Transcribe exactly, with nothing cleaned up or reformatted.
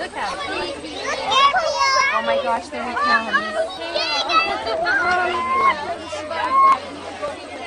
Look at it. Oh my gosh, there he comes.